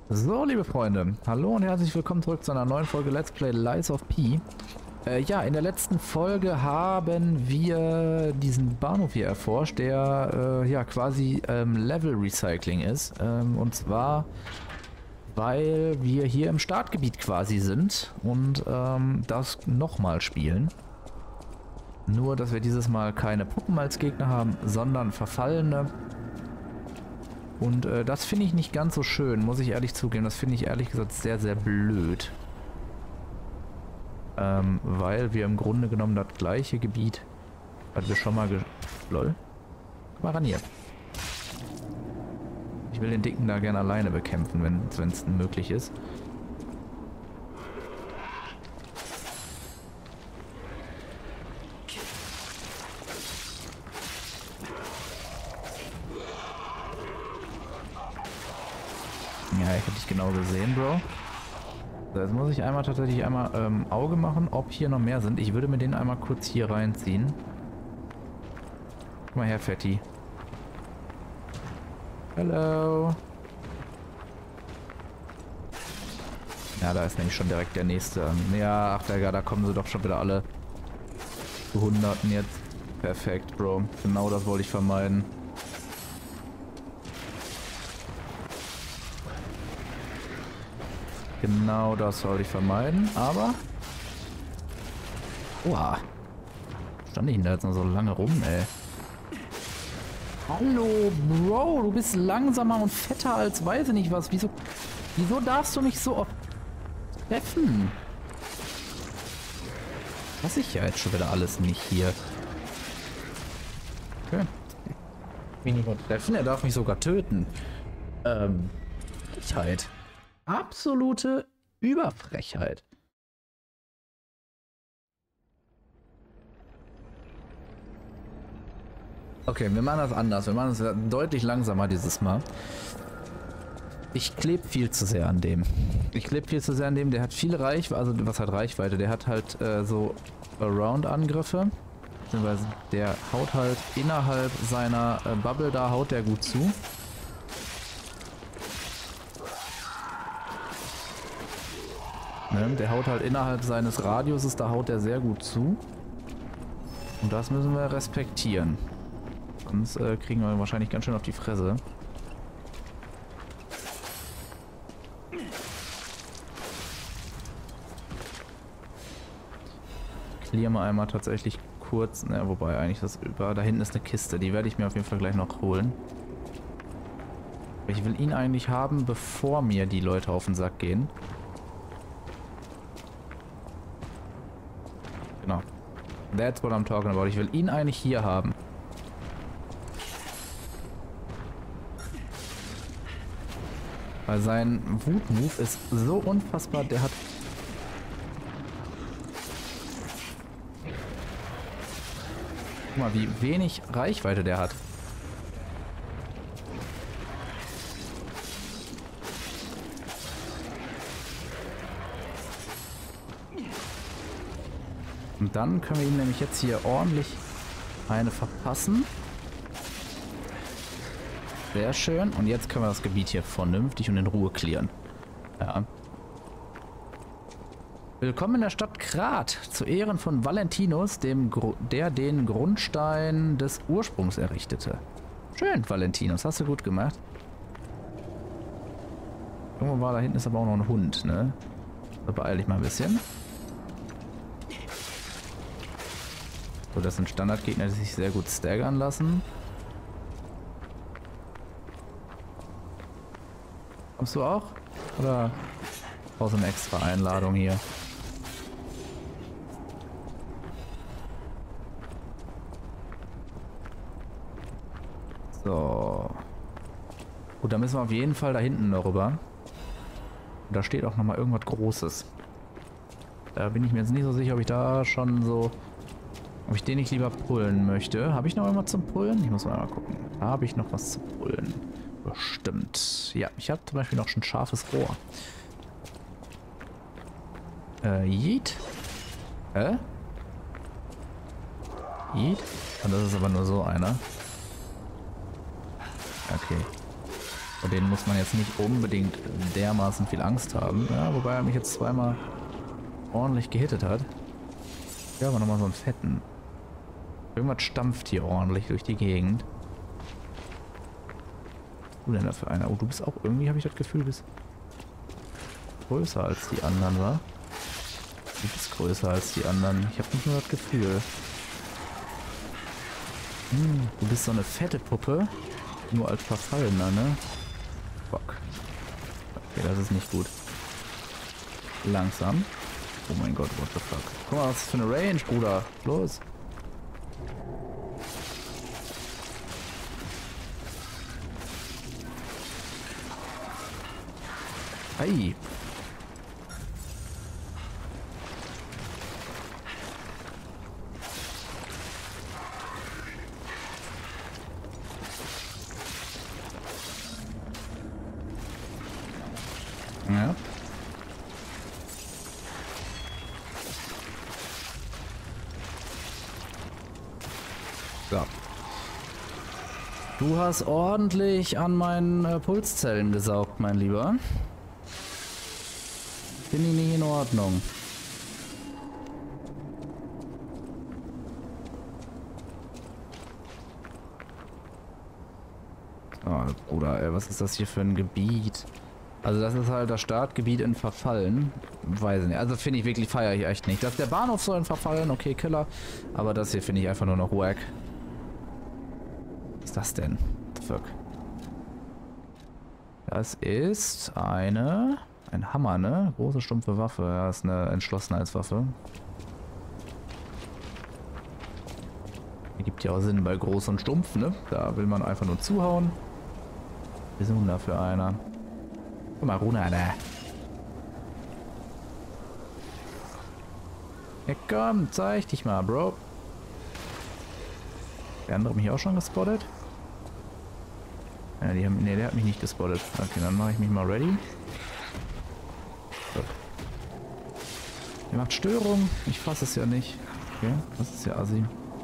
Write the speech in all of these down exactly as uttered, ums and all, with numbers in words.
So, liebe Freunde, hallo und herzlich willkommen zurück zu einer neuen Folge Let's Play Lies of P. Äh, ja, in der letzten Folge haben wir diesen Bahnhof hier erforscht, der äh, ja quasi ähm, Level Recycling ist. Ähm, und zwar, weil wir hier im Startgebiet quasi sind und ähm, das nochmal spielen. Nur, dass wir dieses Mal keine Puppen als Gegner haben, sondern Verfallene. Und äh, das finde ich nicht ganz so schön, muss ich ehrlich zugeben. Das finde ich ehrlich gesagt sehr, sehr blöd. Ähm, weil wir im Grunde genommen das gleiche Gebiet, was wir schon mal ge... Lol. Komm mal ran hier. Ich will den Dicken da gerne alleine bekämpfen, wenn es möglich ist. Ja, ich hab dich genau gesehen, Bro. So, jetzt muss ich einmal tatsächlich einmal ähm, Auge machen, ob hier noch mehr sind. Ich würde mir den einmal kurz hier reinziehen. Guck mal her, Fetti. Hallo. Ja, da ist nämlich schon direkt der nächste. Ja, ach, da, da kommen sie doch schon wieder alle zu Hunderten jetzt. Perfekt, Bro. Genau das wollte ich vermeiden. Genau das sollte ich vermeiden, aber... Oha. Stand ich denn da jetzt noch so lange rum, ey? Hallo, Bro, du bist langsamer und fetter als weiß ich nicht was. Wieso, wieso darfst du mich so oft treffen? Was ich ja jetzt schon wieder alles nicht hier. Okay. Mich nicht mal treffen, er darf mich sogar töten. Ähm, Frechheit. Absolute Überfrechheit. Okay, wir machen das anders. Wir machen es deutlich langsamer dieses Mal. Ich klebe viel zu sehr an dem. Ich klebe viel zu sehr an dem. Der hat viel Reichweite. Also, was hat Reichweite? Der hat halt äh, so Around-Angriffe. Beziehungsweise der haut halt innerhalb seiner äh, Bubble, da haut der gut zu. Ne? Der haut halt innerhalb seines Radiuses, da haut er sehr gut zu. Und das müssen wir respektieren. Sonst äh, kriegen wir wahrscheinlich ganz schön auf die Fresse. Clear mal einmal tatsächlich kurz. Ne, wobei eigentlich das über. Da hinten ist eine Kiste, die werde ich mir auf jeden Fall gleich noch holen. Ich will ihn eigentlich haben, bevor mir die Leute auf den Sack gehen. Genau. That's what I'm talking about. Ich will ihn eigentlich hier haben. Weil sein Wut-Move ist so unfassbar. Der hat... Guck mal, wie wenig Reichweite der hat. Und dann können wir ihm nämlich jetzt hier ordentlich eine verpassen. Sehr schön. Und jetzt können wir das Gebiet hier vernünftig und in Ruhe clearen. Ja. Willkommen in der Stadt Krat. Zu Ehren von Valentinus, dem Gru der den Grundstein des Ursprungs errichtete. Schön, Valentinus. Hast du gut gemacht. Irgendwo war da hinten ist aber auch noch ein Hund, ne? So, beeil dich mal ein bisschen. So, das sind Standardgegner, die sich sehr gut staggern lassen. Kommst du auch? Oder brauchst du eine extra Einladung hier? So. Gut, da müssen wir auf jeden Fall da hinten noch rüber. Und da steht auch nochmal irgendwas Großes. Da bin ich mir jetzt nicht so sicher, ob ich da schon so... Ob ich den nicht lieber pullen möchte. Habe ich noch irgendwas zum Pullen? Ich muss mal, mal gucken. Da habe ich noch was zu pullen. Bestimmt. Ja, ich habe zum Beispiel noch schon scharfes Rohr. Äh, Yeet? Hä? Yeet? Und das ist aber nur so einer. Okay. Vor denen muss man jetzt nicht unbedingt dermaßen viel Angst haben. Ja, wobei er mich jetzt zweimal ordentlich gehittet hat. Ja, aber nochmal so einen fetten. Irgendwas stampft hier ordentlich durch die Gegend. Was du denn da für einer? Oh, du bist auch irgendwie, habe ich das Gefühl, bist größer als die anderen, wa? Du bist größer als die anderen. Ich habe nicht nur das Gefühl. Hm, du bist so eine fette Puppe. Nur als Verfallener, ne? Fuck. Okay, das ist nicht gut. Langsam. Oh mein Gott, what the fuck. Guck mal, was ist für eine Range, Bruder. Los. Hey. Ja. So. Du hast ordentlich an meinen äh, Pulszellen gesaugt, mein Lieber. Finde ich nicht in Ordnung. Oh, Bruder, ey, was ist das hier für ein Gebiet? Also das ist halt das Startgebiet in Verfallen. Weiß nicht. Also finde ich wirklich, feiere ich echt nicht. Dass der Bahnhof soll in Verfallen, okay, Killer. Aber das hier finde ich einfach nur noch wack. Was ist das denn? What the fuck? Das ist eine... Ein Hammer, ne? Große, stumpfe Waffe. Ja, ist eine Entschlossenheitswaffe. Gibt ja auch Sinn bei groß und stumpf, ne? Da will man einfach nur zuhauen. Wir sind da für einer. Guck mal, Runa, da. Ja, komm, zeig dich mal, Bro. Der andere hat mich auch schon gespottet. Ja, die haben, nee, der hat mich nicht gespottet. Okay, dann mache ich mich mal ready. So. Der macht Störung. Ich fasse es ja nicht. Okay, das ist ja assi.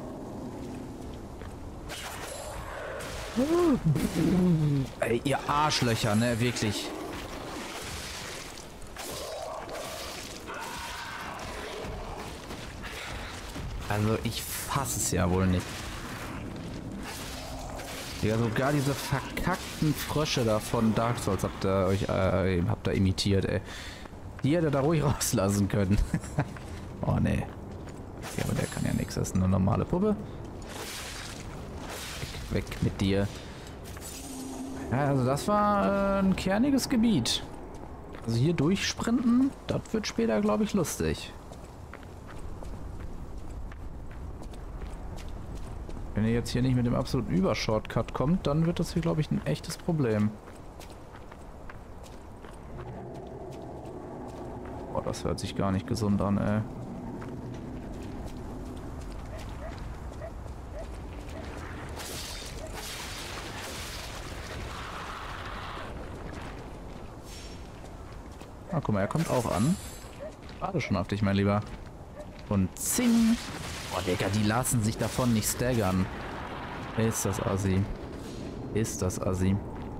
Ey, ihr Arschlöcher, ne? Wirklich. Also, ich fasse es ja wohl nicht. Ja, sogar diese verkackten Frösche da von Dark Souls habt ihr euch äh, habt ihr imitiert, ey. Die hätte da ruhig rauslassen können. Oh, ne. Okay, aber der kann ja nichts. Das ist eine normale Puppe. Weg, weg mit dir. Ja, also das war äh, ein kerniges Gebiet. Also hier durchsprinten, das wird später, glaube ich, lustig. Wenn ihr jetzt hier nicht mit dem absoluten Übershortcut kommt, dann wird das hier, glaube ich, ein echtes Problem. Boah, das hört sich gar nicht gesund an, ey. Ah, guck mal, er kommt auch an. Warte schon auf dich, mein Lieber. Und zing! Boah, Digga, die lassen sich davon nicht staggern. Ist das assi. Ist das assi.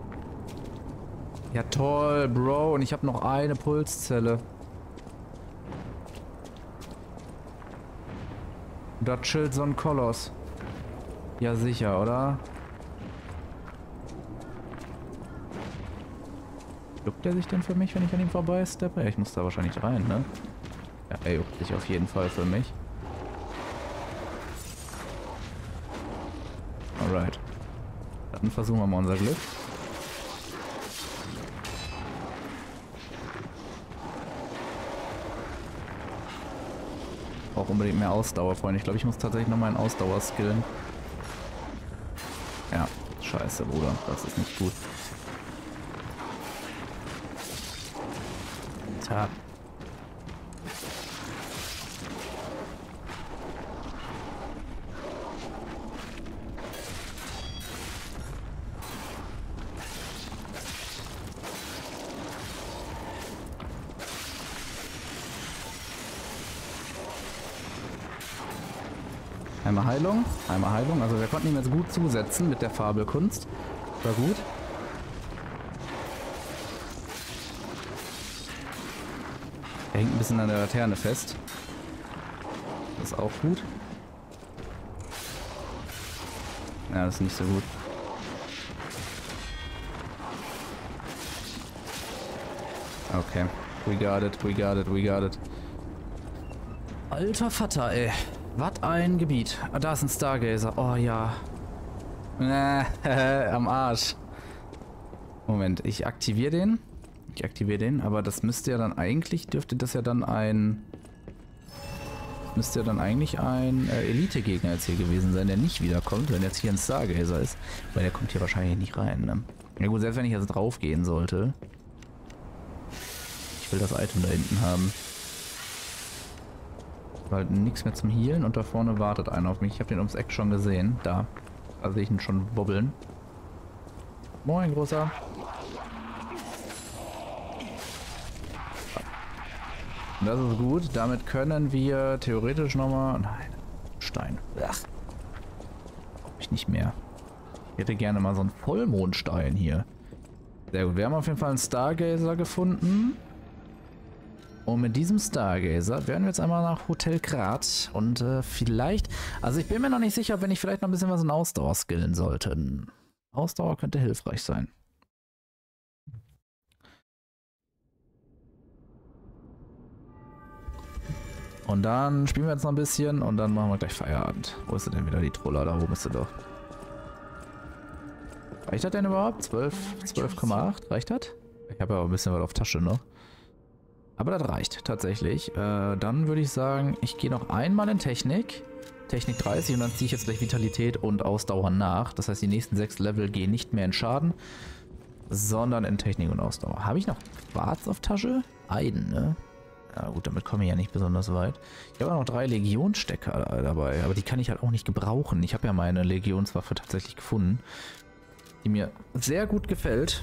Ja toll, Bro. Und ich habe noch eine Pulszelle. Da chillt so ein Koloss. Ja sicher, oder? Juckt der sich denn für mich, wenn ich an ihm vorbei steppe? Ja, ich muss da wahrscheinlich rein, ne? Ja, er juckt sich auf jeden Fall für mich. Alright. Dann versuchen wir mal unser Glück. Auch unbedingt mehr Ausdauer, Freunde. Ich glaube, ich muss tatsächlich noch meinen Ausdauer skillen. Ja, scheiße, Bruder. Das ist nicht gut. Tja. Einmal Heilung, einmal Heilung. Also wir konnten ihm jetzt gut zusetzen mit der Fabelkunst. War gut. Er hängt ein bisschen an der Laterne fest. Das ist auch gut. Ja, das ist nicht so gut. Okay. We got it, we got it, we got it. Alter Vater, ey. Was ein Gebiet. Ah, da ist ein Stargazer. Oh ja. Äh, am Arsch. Moment, ich aktiviere den. Ich aktiviere den, aber das müsste ja dann eigentlich, dürfte das ja dann ein... Müsste ja dann eigentlich ein äh, Elite-Gegner jetzt hier gewesen sein, der nicht wiederkommt, wenn jetzt hier ein Stargazer ist. Weil der kommt hier wahrscheinlich nicht rein, ne? Ja gut, selbst wenn ich jetzt drauf gehen sollte. Ich will das Item da hinten haben. Weil nichts mehr zum Healen und da vorne wartet einer auf mich. Ich habe den ums Eck schon gesehen. Da. Da sehe ich ihn schon wobbeln. Moin, Großer. Das ist gut. Damit können wir theoretisch nochmal... Nein. Stein. Ach. Ich nicht mehr. Ich hätte gerne mal so einen Vollmondstein hier. Sehr gut. Wir haben auf jeden Fall einen Stargazer gefunden. Und mit diesem Stargazer werden wir jetzt einmal nach Hotel Krat. Und äh, vielleicht... Also ich bin mir noch nicht sicher, wenn ich vielleicht noch ein bisschen was in Ausdauer skillen sollte. Ausdauer könnte hilfreich sein. Und dann spielen wir jetzt noch ein bisschen und dann machen wir gleich Feierabend. Wo ist sie denn wieder, die Troller? Da oben ist sie doch. Reicht das denn überhaupt? zwölf, zwölf Komma acht? Reicht das? Ich habe ja auch ein bisschen was auf Tasche noch. Aber das reicht tatsächlich. Äh, dann würde ich sagen, ich gehe noch einmal in Technik. Technik dreißig und dann ziehe ich jetzt gleich Vitalität und Ausdauer nach. Das heißt, die nächsten sechs Level gehen nicht mehr in Schaden, sondern in Technik und Ausdauer. Habe ich noch Quarz auf Tasche? Eiden, ne? Ja gut, damit komme ich ja nicht besonders weit. Ich habe auch noch drei Legionsstecker dabei, aber die kann ich halt auch nicht gebrauchen. Ich habe ja meine Legionswaffe tatsächlich gefunden, die mir sehr gut gefällt.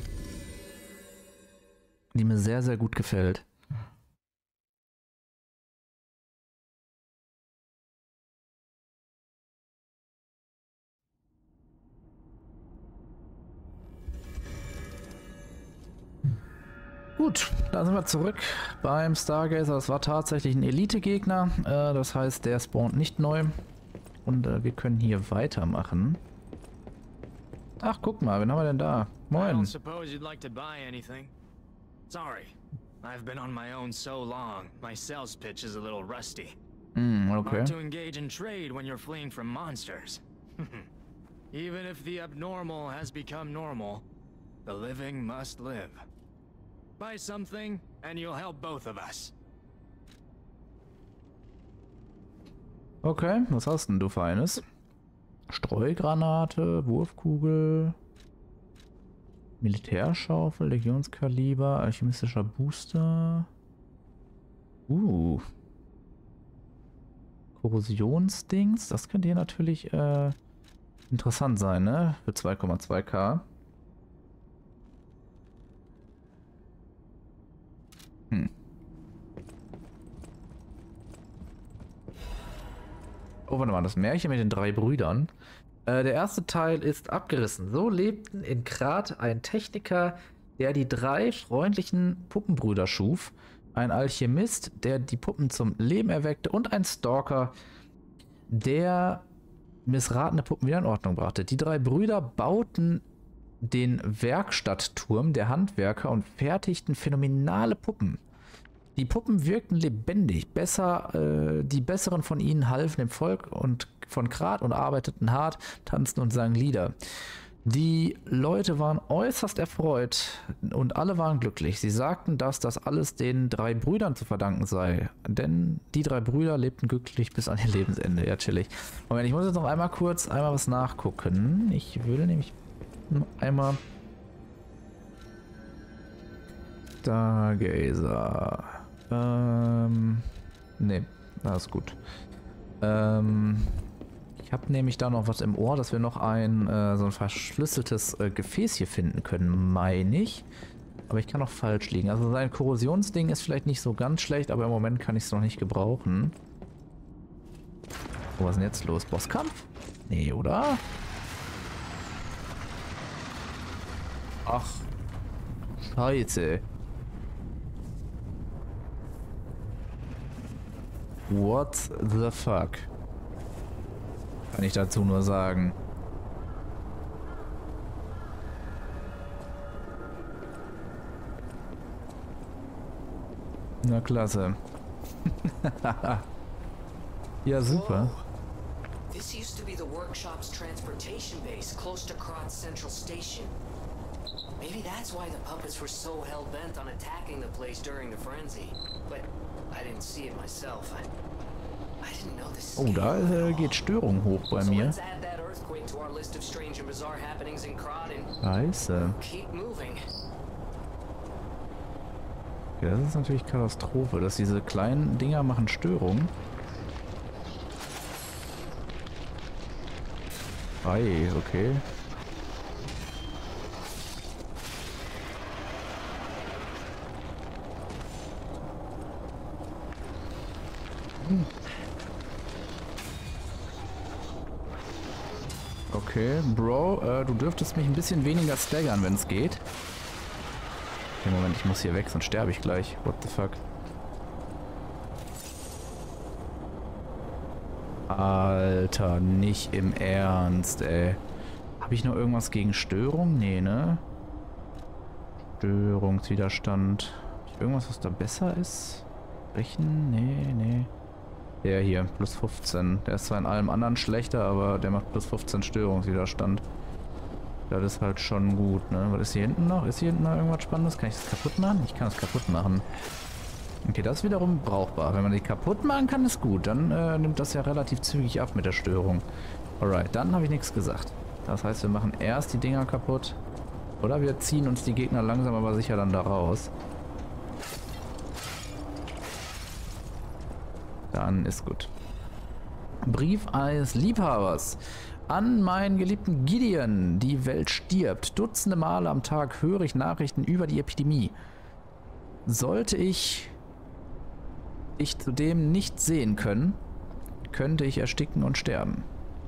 Die mir sehr, sehr gut gefällt. Gut, da sind wir zurück beim Stargazer. Das war tatsächlich ein Elite-Gegner. Äh, das heißt, der spawnt nicht neu. Und äh, wir können hier weitermachen. Ach, guck mal, wen haben wir denn da? Moin. I've been on my own so long, my sales pitch is a little rusty. Mm, okay. Hard to engage in trade when you're fleeing from monsters. Even if the abnormal has become normal, the living must live. Buy something, and you'll help both of us. Okay, was hast denn du Feines? Streugranate, Wurfkugel, Militärschaufel, Legionskaliber, alchemistischer Booster. Uh. Korrosionsdings, das könnte hier natürlich äh, interessant sein, ne? Für zwei Komma zwei K. Hm. Oh, warte mal, das Märchen mit den drei Brüdern. Äh, der erste Teil ist abgerissen. So lebten in Krat ein Techniker, der die drei freundlichen Puppenbrüder schuf, ein Alchemist, der die Puppen zum Leben erweckte und ein Stalker, der missratene Puppen wieder in Ordnung brachte. Die drei Brüder bauten den Werkstattturm der Handwerker und fertigten phänomenale Puppen. Die Puppen wirkten lebendig, besser, äh, die besseren von ihnen halfen dem Volk und von Krat und arbeiteten hart, tanzten und sangen Lieder. Die Leute waren äußerst erfreut und alle waren glücklich. Sie sagten, dass das alles den drei Brüdern zu verdanken sei, denn die drei Brüder lebten glücklich bis an ihr Lebensende. Ja, chillig. Moment, ich muss jetzt noch einmal kurz einmal was nachgucken. Ich will nämlich einmal Stargazer. Ähm, ne, das ist gut. Ähm, ich habe nämlich da noch was im Ohr, dass wir noch ein äh, so ein verschlüsseltes äh, Gefäß hier finden können, meine ich. Aber ich kann auch falsch liegen. Also sein Korrosionsding ist vielleicht nicht so ganz schlecht, aber im Moment kann ich es noch nicht gebrauchen. Oh, was ist denn jetzt los? Bosskampf? Nee, oder? Ach. Scheiße. What the fuck? Kann ich dazu nur sagen. Na klasse. Ja, super. This used to be the workshop's transportation base close to Kratz Central Station. Maybe that's why the puppets were so hell-bent on attacking the place during the frenzy. But I didn't see it myself. I, I didn't know this. Oh, da äh, geht Störung hoch bei So mir. let's add that earthquake to our list of strange and bizarre happenings in Krat and Scheiße. keep moving. Ja, das ist natürlich Katastrophe, dass diese kleinen Dinger machen Störung. Ei, okay. Hm. Okay, Bro, äh, du dürftest mich ein bisschen weniger staggern, wenn es geht. Okay, Moment, ich muss hier weg, sonst sterbe ich gleich. What the fuck? Alter, nicht im Ernst, ey. Habe ich noch irgendwas gegen Störung? Nee, ne? Störungswiderstand. Hab ich irgendwas, was da besser ist? Brechen? Nee, nee. Der hier, plus fünfzehn. Der ist zwar in allem anderen schlechter, aber der macht plus fünfzehn Störungswiderstand. Das ist halt schon gut, ne? Was ist hier hinten noch? Ist hier hinten noch irgendwas Spannendes? Kann ich das kaputt machen? Ich kann es kaputt machen. Okay, das ist wiederum brauchbar. Wenn man die kaputt machen kann, ist gut. Dann äh, nimmt das ja relativ zügig ab mit der Störung. Alright, dann habe ich nichts gesagt. Das heißt, wir machen erst die Dinger kaputt. Oder wir ziehen uns die Gegner langsam aber sicher dann da raus. Dann ist gut. Brief eines Liebhabers. An meinen geliebten Gideon. Die Welt stirbt. Dutzende Male am Tag höre ich Nachrichten über die Epidemie. Sollte ich dich zudem nicht sehen können, könnte ich ersticken und sterben.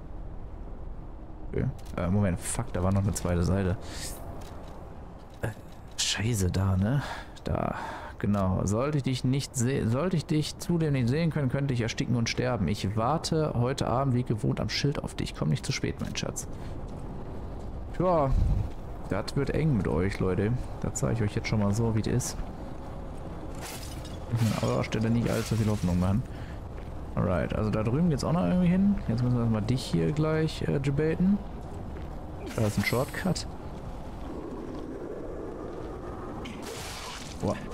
Okay. Äh, Moment, fuck, da war noch eine zweite Seite. Äh, Scheiße, da, ne? Da, genau. Sollte ich dich nicht sehen, sollte ich dich zudem nicht sehen können, könnte ich ersticken und sterben. Ich warte heute Abend wie gewohnt am Schild auf dich. Komm nicht zu spät, mein Schatz. Tja, das wird eng mit euch, Leute. Das zeige ich euch jetzt schon mal so, wie es ist. An eurer Stelle nicht allzu viel Hoffnung machen. Alright, also da drüben geht's auch noch irgendwie hin. Jetzt müssen wir erstmal dich hier gleich äh, debaten. Da ist ein Shortcut. Boah.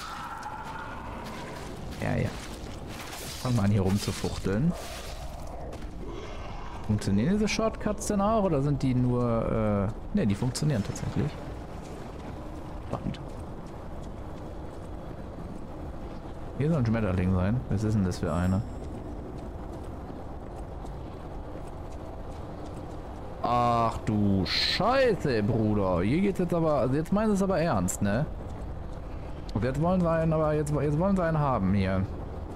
Ja, ja. Fangen wir an hier rumzufuchteln. Funktionieren diese Shortcuts denn auch oder sind die nur... Äh, ne, die funktionieren tatsächlich. Spannend. Hier soll ein Schmetterling sein. Was ist denn das für eine? Ach du Scheiße, Bruder. Hier geht's jetzt aber... Also jetzt meinen sie es aber ernst, ne? Und jetzt wollen sie einen, aber jetzt, jetzt wollen sie einen haben hier.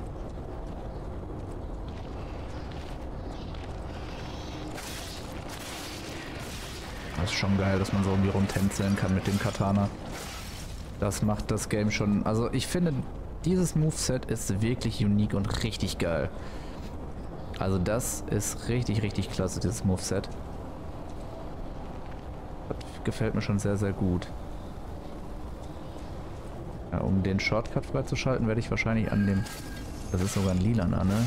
Das ist schon geil, dass man so um die rumtänzeln kann mit dem Katana. Das macht das Game schon... Also ich finde... Dieses Moveset ist wirklich unique und richtig geil. Also das ist richtig, richtig klasse, dieses Moveset. Das gefällt mir schon sehr, sehr gut. Ja, um den Shortcut freizuschalten, werde ich wahrscheinlich an dem... Das ist sogar ein lilaner, ne?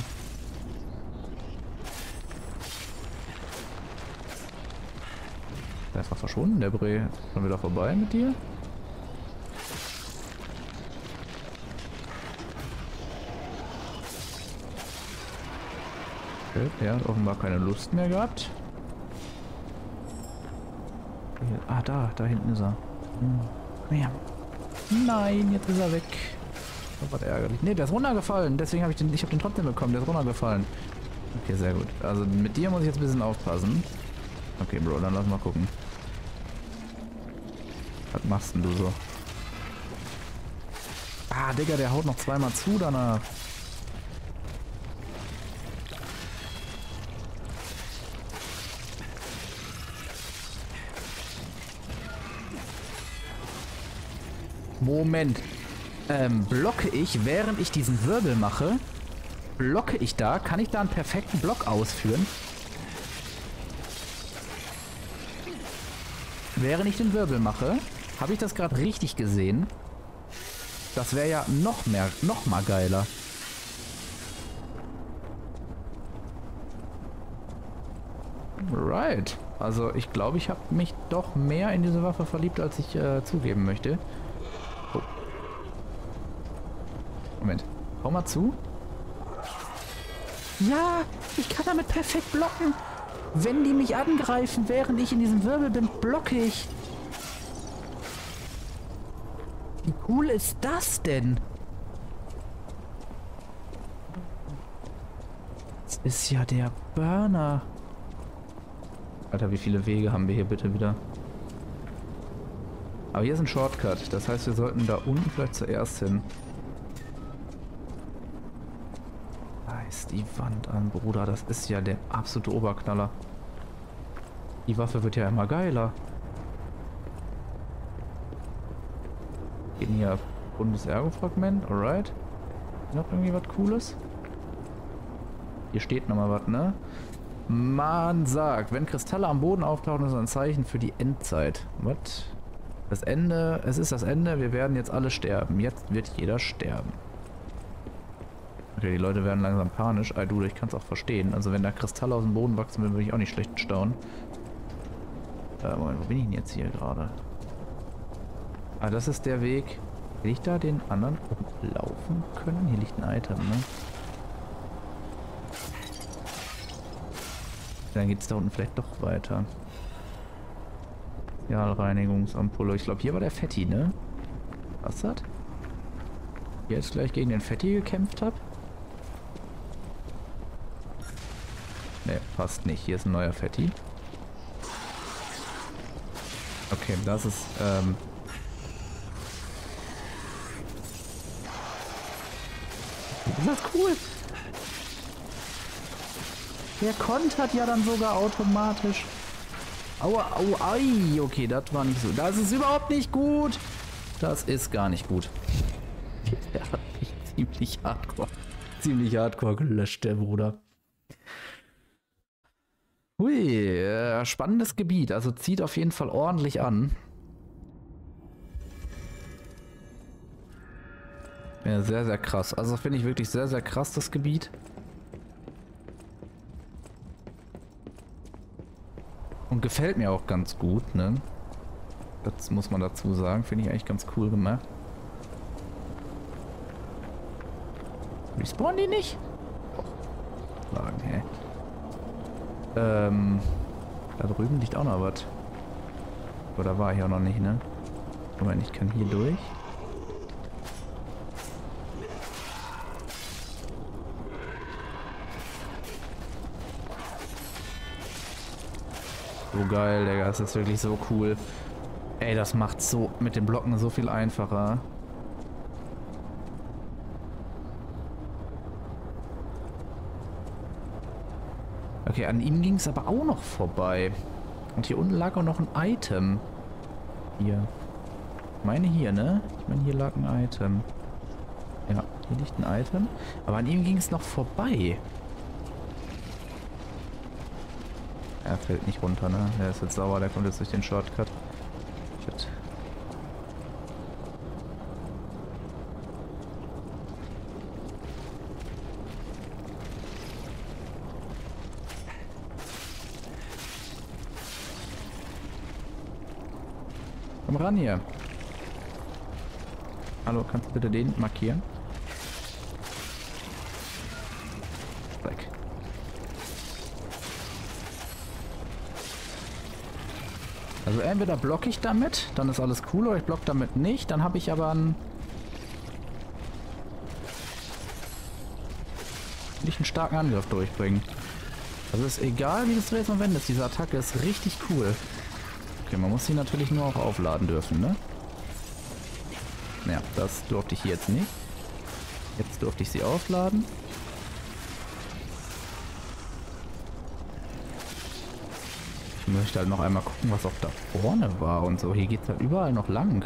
Der ist einfach verschwunden, der Bre. Schon wieder vorbei mit dir? Okay, der hat offenbar keine Lust mehr gehabt. Ah, da, da hinten ist er. Hm. Komm her. Nein, jetzt ist er weg. Das war ärgerlich. Ne, der ist runtergefallen. Deswegen habe ich den, ich habe den trotzdem bekommen. Der ist runtergefallen. Okay, sehr gut. Also mit dir muss ich jetzt ein bisschen aufpassen. Okay, Bro, dann lass mal gucken. Was machst denn du so? Ah, Digga, der haut noch zweimal zu danach. Moment. Ähm, blocke ich, während ich diesen Wirbel mache? blocke ich da? Kann ich da einen perfekten Block ausführen? Während ich den Wirbel mache, habe ich das gerade richtig gesehen? Das wäre ja noch mehr, noch mal geiler. Right. Also ich glaube, ich habe mich doch mehr in diese Waffe verliebt, als ich äh, zugeben möchte. Oh. Moment. Hau mal zu. Ja, ich kann damit perfekt blocken. Wenn die mich angreifen, während ich in diesem Wirbel bin, blocke ich. Wie cool ist das denn? Das ist ja der Burner. Alter, wie viele Wege haben wir hier bitte wieder? Aber hier ist ein Shortcut. Das heißt, wir sollten da unten vielleicht zuerst hin. Da ist die Wand an, Bruder. Das ist ja der absolute Oberknaller. Die Waffe wird ja immer geiler. Gehen hier buntes Ergo-Fragment. Alright. Noch irgendwie was Cooles? Hier steht nochmal was, ne? Man sagt, wenn Kristalle am Boden auftauchen, ist das ein Zeichen für die Endzeit. Was? Das Ende, es ist das Ende, wir werden jetzt alle sterben. Jetzt wird jeder sterben. Okay, die Leute werden langsam panisch. Ah, du, ich kann es auch verstehen. Also wenn da Kristalle aus dem Boden wachsen würden, würde ich auch nicht schlecht staunen. Äh, Moment, wo bin ich denn jetzt hier gerade? Ah, das ist der Weg. Will ich da den anderen laufen können? Hier liegt ein Item, ne? Dann geht es da unten vielleicht doch weiter. Ja, Reinigungsampulle. Ich glaube, hier war der Fetti, ne? Was ist das? Hier jetzt gleich gegen den Fetti gekämpft habe? Ne, passt nicht. Hier ist ein neuer Fetti. Okay, das ist, ähm... das ist cool. Der kontert ja dann sogar automatisch. Aua, aua, ai. Okay, das war nicht so. Das ist überhaupt nicht gut. Das ist gar nicht gut. Der hat mich ziemlich hardcore. Ziemlich hardcore gelöscht, der Bruder. Hui, äh, spannendes Gebiet. Also zieht auf jeden Fall ordentlich an. Ja, sehr, sehr krass. Also finde ich wirklich sehr, sehr krass, das Gebiet. Und gefällt mir auch ganz gut, ne? Das muss man dazu sagen. Finde ich eigentlich ganz cool gemacht. Respawnen die nicht? Oh, sagen, hä? Ähm, da drüben liegt auch noch was. Oder war ich auch noch nicht, ne? Moment, ich kann hier durch. So geil, Digga. Das ist wirklich so cool. Ey, das macht so mit den Blocken so viel einfacher. Okay, an ihm ging es aber auch noch vorbei. Und hier unten lag auch noch ein Item. Hier. Ich meine hier, ne? Ich meine, hier lag ein Item. Ja, hier liegt ein Item. Aber an ihm ging es noch vorbei. Er fällt nicht runter, ne? Der ist jetzt sauer, der kommt jetzt durch den Shortcut. Shit. Komm ran hier. Hallo, kannst du bitte den markieren? Weg. Also entweder blocke ich damit, dann ist alles cool, oder ich blocke damit nicht, dann habe ich aber einen... nicht einen starken Angriff durchbringen. Also ist egal, wie du es drehst und wendest, diese Attacke ist richtig cool. Okay, man muss sie natürlich nur auch aufladen dürfen, ne? Naja, das durfte ich hier jetzt nicht. Jetzt durfte ich sie aufladen. Ich möchte halt noch einmal gucken, was auch da vorne war und so. Hier geht es halt überall noch lang.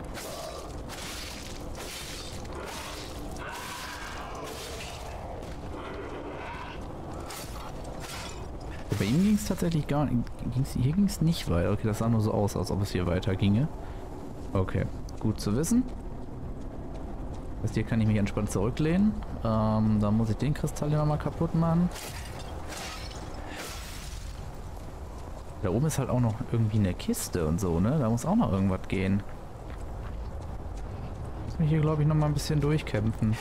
Bei ihm ging es tatsächlich gar nicht. Hier ging es nicht weiter. Okay, das sah nur so aus, als ob es hier weiter ginge. Okay, gut zu wissen. Das heißt, hier kann ich mich entspannt zurücklehnen. Ähm, dann muss ich den Kristall hier nochmal kaputt machen. Da oben ist halt auch noch irgendwie eine Kiste und so, ne? Da muss auch noch irgendwas gehen. Muss mich hier, glaube ich, nochmal ein bisschen durchkämpfen.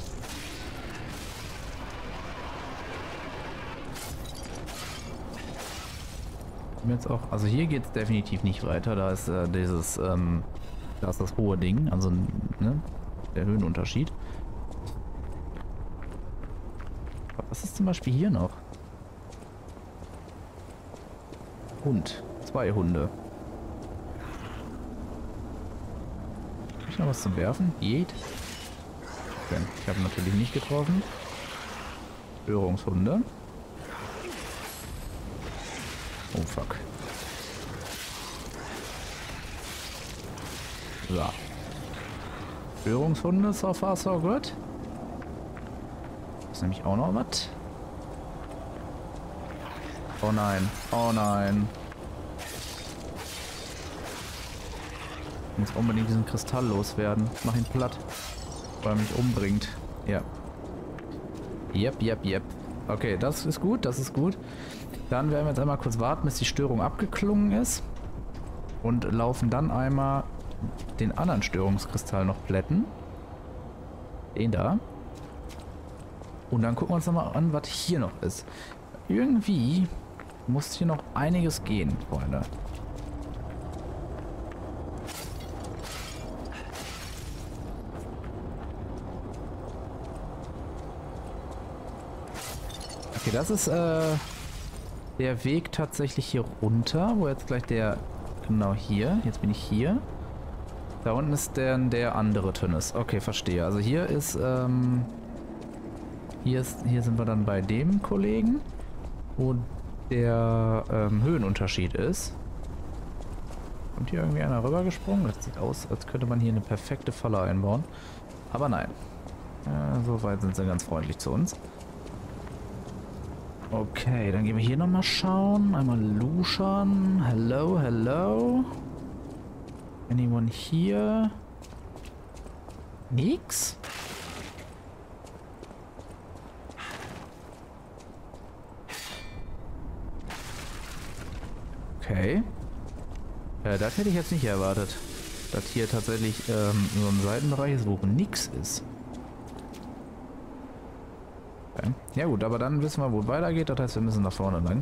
Jetzt auch, also hier geht es definitiv nicht weiter. Da ist äh, dieses, ähm, da ist das hohe Ding, also ne, der Höhenunterschied. Was ist zum Beispiel hier noch? Hund. Zwei Hunde. Hab ich noch was zum Werfen? Jed? Okay, ich habe natürlich nicht getroffen. Störungshunde. Oh fuck. So. Störungshunde, so far so good. Ist nämlich auch noch was. Oh nein, oh nein. Ich muss unbedingt diesen Kristall loswerden. Mach ihn platt, weil er mich umbringt. Ja. Yep, yep, yep. Okay, das ist gut, das ist gut. Dann werden wir jetzt einmal kurz warten, bis die Störung abgeklungen ist. Und laufen dann einmal den anderen Störungskristall noch plätten. Den da. Und dann gucken wir uns nochmal an, was hier noch ist. Irgendwie muss hier noch einiges gehen, Freunde. Okay, das ist äh, der Weg tatsächlich hier runter, wo jetzt gleich der... Genau hier. Jetzt bin ich hier. Da unten ist der, der andere Tünnes. Okay, verstehe. Also hier ist... Ähm, hier, ist hier sind wir dann bei dem Kollegen, wo der ähm, Höhenunterschied ist. Kommt hier irgendwie einer rübergesprungen? Das sieht aus, als könnte man hier eine perfekte Falle einbauen. Aber nein. Äh, so weit sind sie ganz freundlich zu uns. Okay, dann gehen wir hier nochmal schauen. Einmal luschern. Hello, hello. Anyone here? Nix? Okay. Äh, das hätte ich jetzt nicht erwartet. Dass hier tatsächlich ähm, so ein Seitenbereich ist, wo nix ist. Okay. Ja gut, aber dann wissen wir, wo es weitergeht. Das heißt, wir müssen nach vorne lang.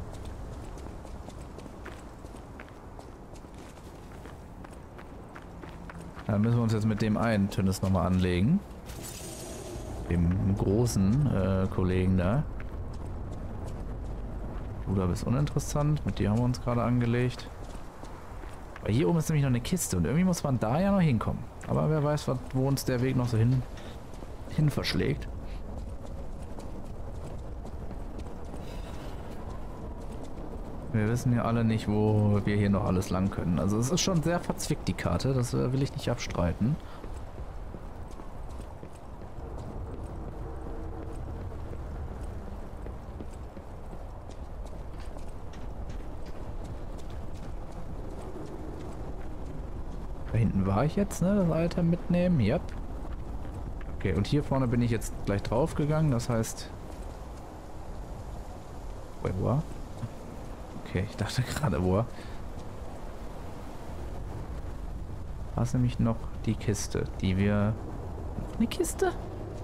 Dann müssen wir uns jetzt mit dem einen Tünnes nochmal anlegen. Dem großen äh, Kollegen da. Du, da bist uninteressant. Mit dir haben wir uns gerade angelegt. Aber hier oben ist nämlich noch eine Kiste. Und irgendwie muss man da ja noch hinkommen. Aber wer weiß, wo uns der Weg noch so hin, hin verschlägt. Wir wissen ja alle nicht, wo wir hier noch alles lang können. Also es ist schon sehr verzwickt, die Karte. Das äh, will ich nicht abstreiten. Da hinten war ich jetzt, ne? Das Item mitnehmen. Yep. Okay, und hier vorne bin ich jetzt gleich drauf gegangen. Das heißt... Wait, what? Okay, ich dachte gerade, wo er... Da ist nämlich noch die Kiste, die wir... Eine Kiste?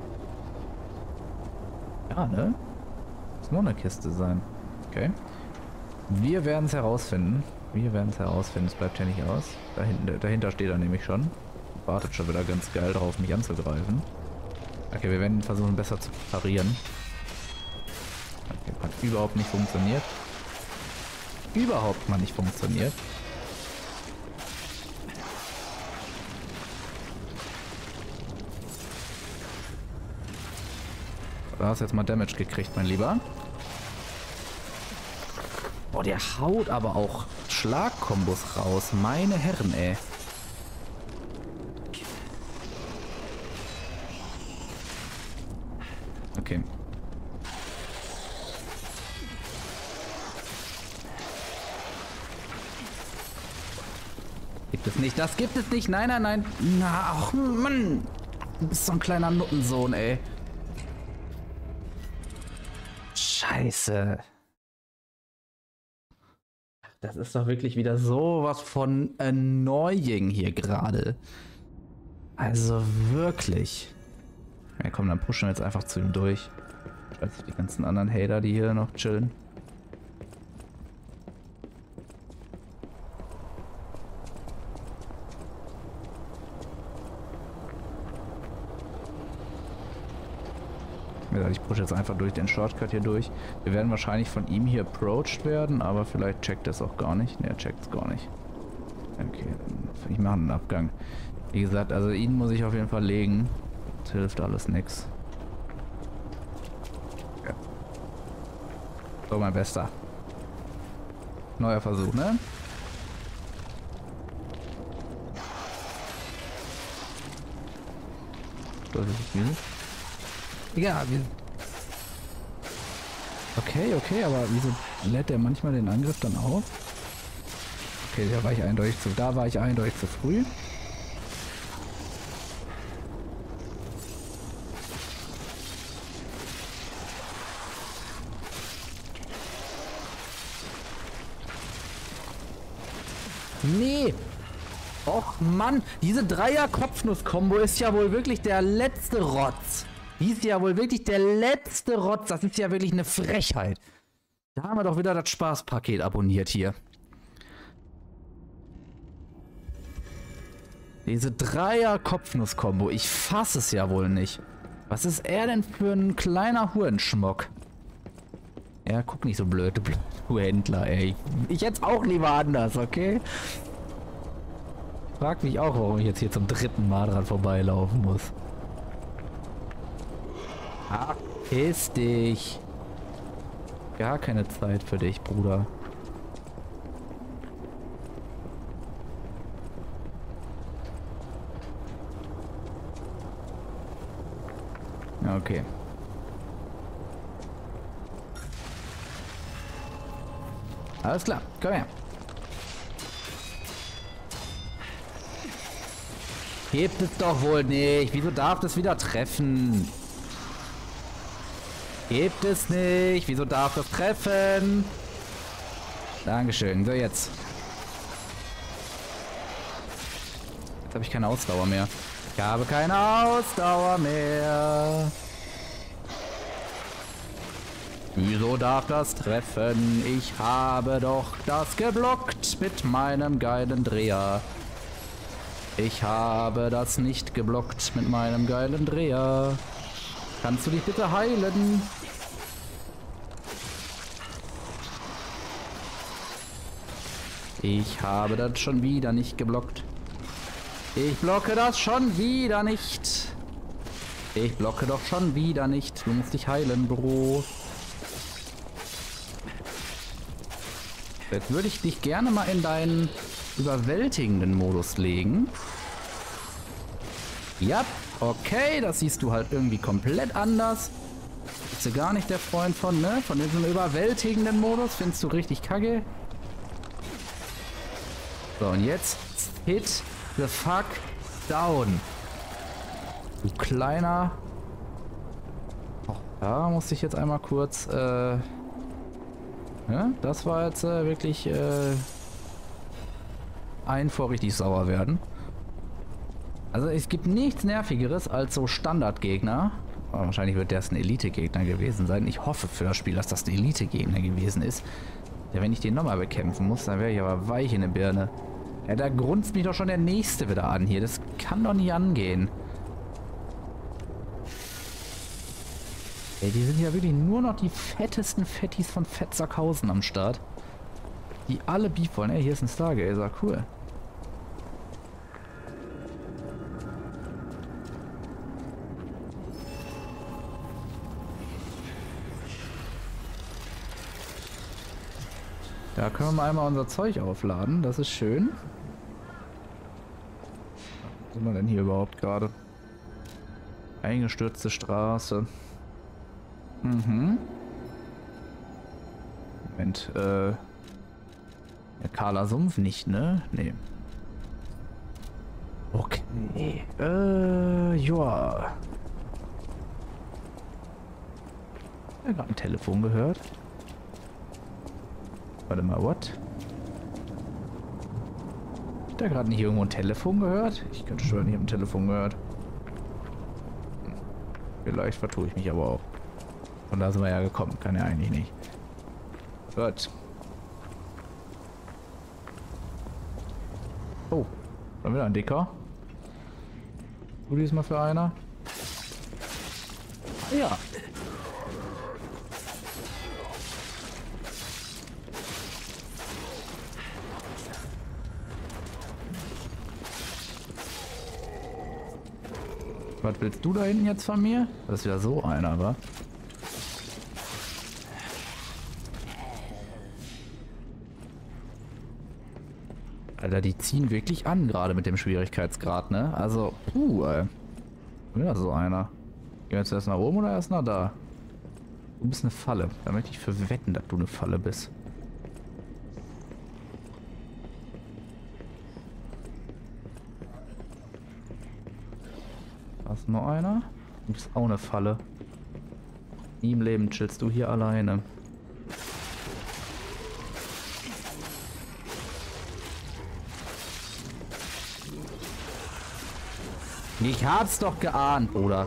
Ja, ne? Muss nur eine Kiste sein. Okay. Wir werden es herausfinden. Wir werden es herausfinden. Es bleibt ja nicht aus. Dahinter, dahinter steht er nämlich schon. Wartet schon wieder ganz geil drauf, mich anzugreifen. Okay, wir werden versuchen, besser zu parieren. Okay, hat überhaupt nicht funktioniert. Überhaupt mal nicht funktioniert. Du hast jetzt mal Damage gekriegt, mein Lieber. Boah, der haut aber auch Schlagkombos raus. Meine Herren, ey. Okay. Gibt es nicht, das gibt es nicht. Nein, nein, nein. Na, ach Mann. Du bist so ein kleiner Nuttensohn, ey. Scheiße. Das ist doch wirklich wieder sowas von annoying hier gerade. Also wirklich. Ja komm, dann pushen wir jetzt einfach zu ihm durch. Als die ganzen anderen Hater, die hier noch chillen. Ich pushe jetzt einfach durch den Shortcut hier durch. Wir werden wahrscheinlich von ihm hier approached werden, aber vielleicht checkt er es auch gar nicht. Ne, er checkt es gar nicht. Okay, dann ich mache einen Abgang. Wie gesagt, also ihn muss ich auf jeden Fall legen. Das hilft alles nix. Ja. So, mein Bester. Neuer Versuch, ne? Das ist viel. Ja, wir... Okay, okay, aber wieso lädt der manchmal den Angriff dann auf? Okay, da war ich eindeutig zu... Da war ich eindeutig zu früh. Nee! Och Mann, diese Dreier-Kopfnuss-Kombo ist ja wohl wirklich der letzte Rotz. Die ist ja wohl wirklich der letzte Rotz. Das ist ja wirklich eine Frechheit. Da haben wir doch wieder das Spaßpaket abonniert hier. Diese Dreier-Kopfnuss-Kombo. Ich fasse es ja wohl nicht. Was ist er denn für ein kleiner Hurenschmock? Ja, guck nicht so blöd, du Händler, ey. Ich jetzt auch lieber anders, okay? Frag mich auch, warum ich jetzt hier zum dritten Mal dran vorbeilaufen muss. Ach, piss dich. Gar keine Zeit für dich, Bruder. Okay. Alles klar, komm her. Hebt es doch wohl nicht. Wieso darf das wieder treffen? Hebt es nicht. Wieso darf das treffen? Dankeschön. So, jetzt. Jetzt habe ich keine Ausdauer mehr. Ich habe keine Ausdauer mehr. Wieso darf das treffen? Ich habe doch das geblockt mit meinem geilen Dreher. Ich habe das nicht geblockt mit meinem geilen Dreher. Kannst du dich bitte heilen? Ich habe das schon wieder nicht geblockt. Ich blocke das schon wieder nicht. Ich blocke doch schon wieder nicht. Du musst dich heilen, Bro. Jetzt würde ich dich gerne mal in deinen überwältigenden Modus legen. Ja, okay, das siehst du halt irgendwie komplett anders. Bist du gar nicht der Freund von, ne? Von diesem überwältigenden Modus findest du richtig kacke. So, und jetzt hit the fuck down. Du kleiner... Oh, da musste ich jetzt einmal kurz, äh... Ja, das war jetzt äh, wirklich äh, ein vor richtig sauer werden. Also es gibt nichts Nervigeres als so Standardgegner. Oh, wahrscheinlich wird das ein Elite-Gegner gewesen sein. Ich hoffe für das Spiel, dass das ein Elite-Gegner gewesen ist. Ja, wenn ich den nochmal bekämpfen muss, dann wäre ich aber weich in der Birne. Ja, da grunzt mich doch schon der Nächste wieder an hier. Das kann doch nicht angehen. Ey, die sind ja wirklich nur noch die fettesten Fettis von Fettsackhausen am Start. Die alle Beef wollen. Ey, hier ist ein Stargazer. Cool. Da können wir mal einmal unser Zeug aufladen. Das ist schön. Was sind wir denn hier überhaupt gerade? Eingestürzte Straße. Mhm. Moment, äh... der kahler Sumpf nicht, ne? Nee. Nee. Äh, joa. Ich habe gerade ein Telefon gehört. Warte mal, what? Hat der gerade nicht irgendwo ein Telefon gehört? Ich könnte schwören, ich habe ein Telefon gehört. Hm. Vielleicht vertue ich mich aber auch. Von da sind wir ja gekommen. Kann ja eigentlich nicht. Gut. Oh, dann wieder ein Dicker. Du diesmal für einer? Ja. Was willst du da hinten jetzt von mir? Das ist ja so einer, wa? Alter, die ziehen wirklich an, gerade mit dem Schwierigkeitsgrad, ne? Also, puh, ey. Wieder so einer. Gehen wir jetzt erst nach oben oder erst nach da? Du bist eine Falle. Da möchte ich für wetten, dass du eine Falle bist. Da ist noch einer. Du bist auch eine Falle. Nie im Leben chillst du hier alleine. Ich hab's doch geahnt, Bruder.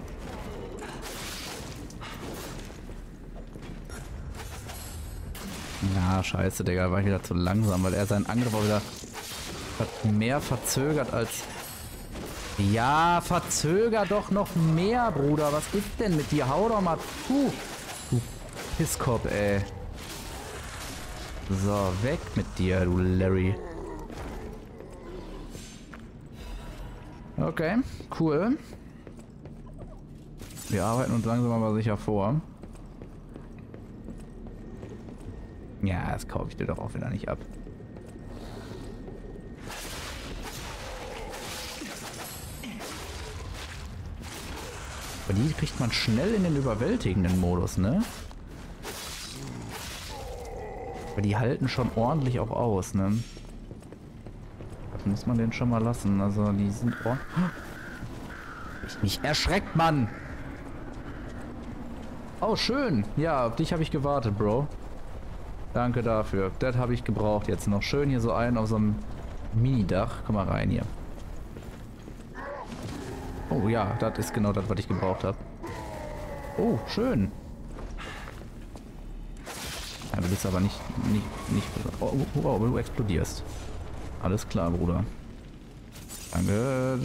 Ja, scheiße, Digga, war ich wieder zu langsam, weil er seinen Angriff auch wieder mehr verzögert als... Ja, verzögert doch noch mehr, Bruder. Was ist denn mit dir? Hau doch mal zu. Du Pisskopf, ey. So, weg mit dir, du Larry. Okay, cool. Wir arbeiten uns langsam aber sicher vor. Ja, das kaufe ich dir doch auch wieder nicht ab. Aber die kriegt man schnell in den überwältigenden Modus, ne? Aber die halten schon ordentlich auch aus, ne? Das muss man den schon mal lassen. Also die sind... Oh. Ich nicht erschreckt, Mann! Oh, schön! Ja, auf dich habe ich gewartet, Bro. Danke dafür. Das habe ich gebraucht jetzt noch. Schön hier so einen auf so einem Mini-Dach. Komm mal rein hier. Oh ja, das ist genau das, was ich gebraucht habe. Oh, schön. Ja, du bist aber nicht... nicht, nicht oh, oh, oh, du explodierst. Alles klar, Bruder. Danke.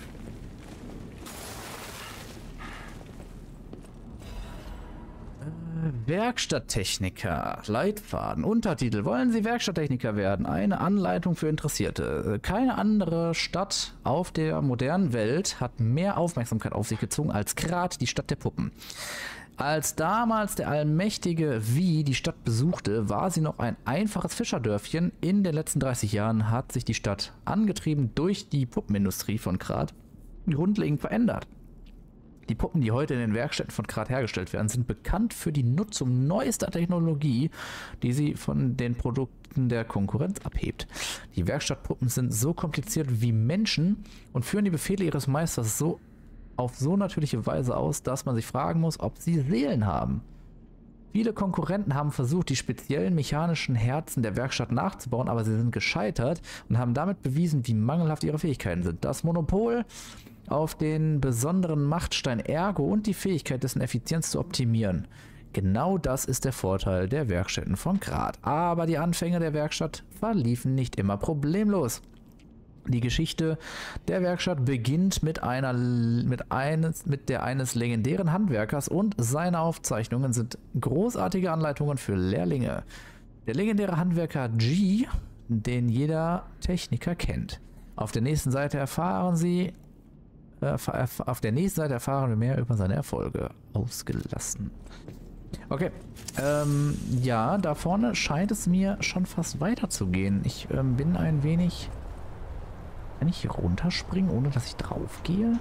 Werkstatttechniker, Leitfaden, Untertitel. Wollen Sie Werkstatttechniker werden? Eine Anleitung für Interessierte. Keine andere Stadt auf der modernen Welt hat mehr Aufmerksamkeit auf sich gezogen als Krat, die Stadt der Puppen. Als damals der allmächtige Wie die Stadt besuchte, war sie noch ein einfaches Fischerdörfchen. In den letzten dreißig Jahren hat sich die Stadt, angetrieben durch die Puppenindustrie von Krat, grundlegend verändert. Die Puppen, die heute in den Werkstätten von Krat hergestellt werden, sind bekannt für die Nutzung neuester Technologie, die sie von den Produkten der Konkurrenz abhebt. Die Werkstattpuppen sind so kompliziert wie Menschen und führen die Befehle ihres Meisters so auf so natürliche Weise aus, dass man sich fragen muss, ob sie Seelen haben. Viele Konkurrenten haben versucht, die speziellen mechanischen Herzen der Werkstatt nachzubauen, aber sie sind gescheitert und haben damit bewiesen, wie mangelhaft ihre Fähigkeiten sind. Das Monopol auf den besonderen Machtstein Ergo und die Fähigkeit, dessen Effizienz zu optimieren. Genau das ist der Vorteil der Werkstätten von Krat. Aber die Anfänge der Werkstatt verliefen nicht immer problemlos. Die Geschichte der Werkstatt beginnt mit einer mit eines mit der eines legendären Handwerkers und seine Aufzeichnungen sind großartige Anleitungen für Lehrlinge. Der legendäre Handwerker G, den jeder Techniker kennt. Auf der nächsten Seite erfahren Sie äh, auf der nächsten Seite erfahren wir mehr über seine Erfolge. Ausgelassen. Okay, ähm, ja, da vorne scheint es mir schon fast weiterzugehen. Ich ähm, bin ein wenig... Kann ich hier runterspringen, ohne dass ich drauf gehe?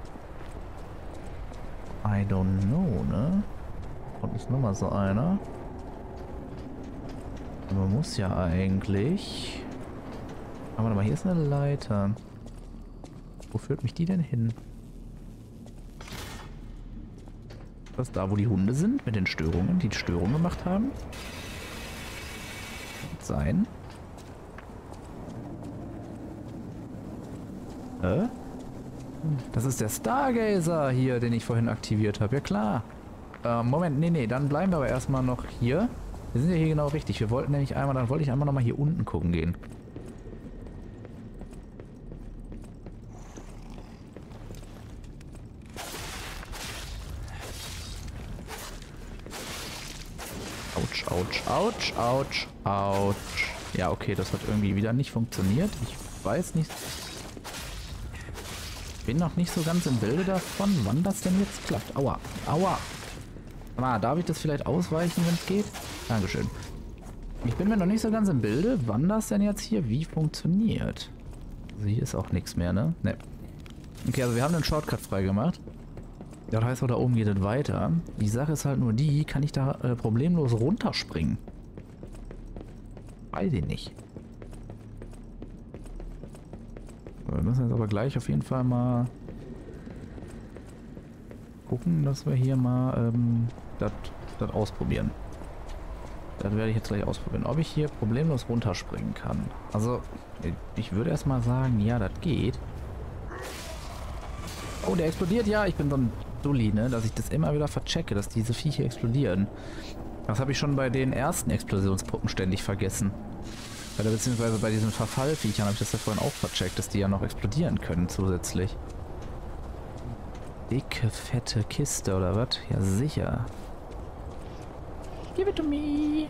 I don't know, ne? Und ist nochmal so einer. Man muss ja eigentlich... Aber warte mal, hier ist eine Leiter. Wo führt mich die denn hin? Das da, wo die Hunde sind, mit den Störungen, die Störungen gemacht haben? Kann sein. Äh? Das ist der Stargazer hier, den ich vorhin aktiviert habe. Ja klar. Äh, Moment, nee, nee, dann bleiben wir aber erstmal noch hier. Wir sind ja hier genau richtig. Wir wollten nämlich einmal, dann wollte ich einmal nochmal hier unten gucken gehen. Autsch, autsch, autsch, autsch, autsch. Ja, okay, das hat irgendwie wieder nicht funktioniert. Ich weiß nicht. Ich bin noch nicht so ganz im Bilde davon, wann das denn jetzt klappt. Aua, aua. Ah, darf ich das vielleicht ausweichen, wenn es geht? Dankeschön. Ich bin mir noch nicht so ganz im Bilde, wann das denn jetzt hier wie funktioniert. Also hier ist auch nichts mehr, ne? Ne. Okay, also wir haben einen Shortcut freigemacht. Das heißt, auch da oben geht es weiter. Die Sache ist halt nur die, kann ich da äh, problemlos runterspringen? Weiß ich nicht. So, wir müssen jetzt aber gleich auf jeden Fall mal gucken, dass wir hier mal ähm, das ausprobieren. Das werde ich jetzt gleich ausprobieren, ob ich hier problemlos runterspringen kann. Also, ich würde erstmal sagen, ja, das geht. Oh, der explodiert, ja, ich bin so ein Dulli, ne, dass ich das immer wieder verchecke, dass diese Viecher explodieren. Das habe ich schon bei den ersten Explosionspuppen ständig vergessen. Oder beziehungsweise bei diesen Verfallviechern habe ich das ja vorhin auch vercheckt, dass die ja noch explodieren können zusätzlich. Dicke, fette Kiste, oder was? Ja, sicher. Give it to me.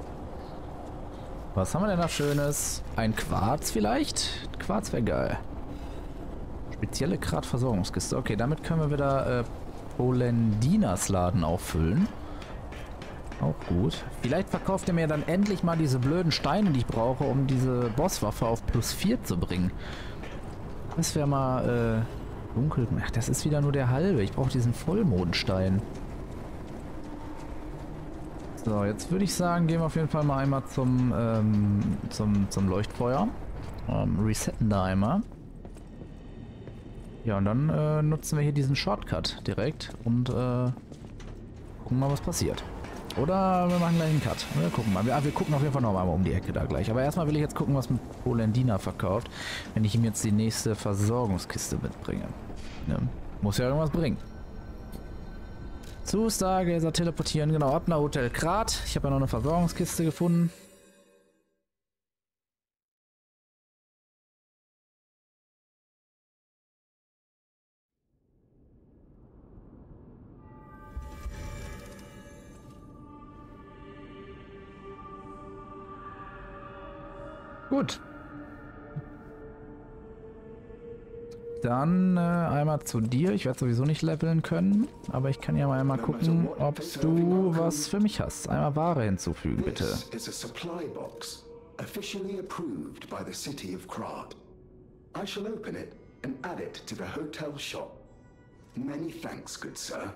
Was haben wir denn da Schönes? Ein Quarz vielleicht? Quarz wäre geil. Spezielle Gradversorgungskiste. Okay, damit können wir wieder äh, Polendinas Laden auffüllen. Auch gut. Vielleicht verkauft er mir dann endlich mal diese blöden Steine, die ich brauche, um diese Bosswaffe auf plus vier zu bringen. Das wäre mal äh, dunkel. Ach, das ist wieder nur der halbe. Ich brauche diesen Vollmondstein. So, jetzt würde ich sagen, gehen wir auf jeden Fall mal einmal zum, ähm, zum, zum Leuchtfeuer. Ähm, resetten da einmal. Ja, und dann äh, nutzen wir hier diesen Shortcut direkt und äh, gucken mal, was passiert. Oder wir machen gleich einen Cut. Wir gucken mal. Wir, wir gucken auf jeden Fall noch mal um die Ecke da gleich. Aber erstmal will ich jetzt gucken, was mit Polendina verkauft, wenn ich ihm jetzt die nächste Versorgungskiste mitbringe. Ne? Muss ja irgendwas bringen. Zu Stargazer teleportieren, genau, ab nach Hotel Krat. Ich habe ja noch eine Versorgungskiste gefunden. Gut. Dann äh, einmal zu dir. Ich werde sowieso nicht leveln können, aber ich kann ja mal einmal gucken, ob du was für mich hast. Einmal Ware hinzufügen, bitte. This is a supply box, officially approved by the city of Krat. I shall open it and add it to the hotel shop. Many thanks, good sir.